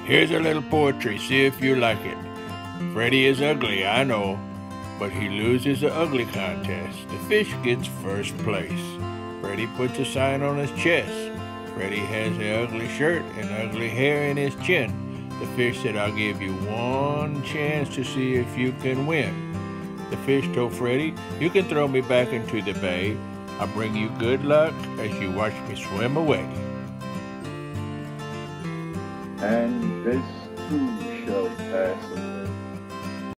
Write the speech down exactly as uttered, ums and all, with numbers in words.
Here's a little poetry, see if you like it. Freddy is ugly, I know, but he loses the ugly contest. The fish gets first place. Freddy puts a sign on his chest. Freddy has an ugly shirt and ugly hair in his chin. The fish said, I'll give you one chance to see if you can win. The fish told Freddy, you can throw me back into the bay. I'll bring you good luck as you watch me swim away. And this too shall pass away.